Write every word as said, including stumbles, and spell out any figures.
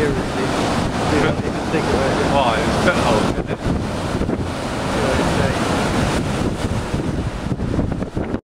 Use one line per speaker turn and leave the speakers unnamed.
seriously. Do not even think about it.
Why? It's foothold, isn't it?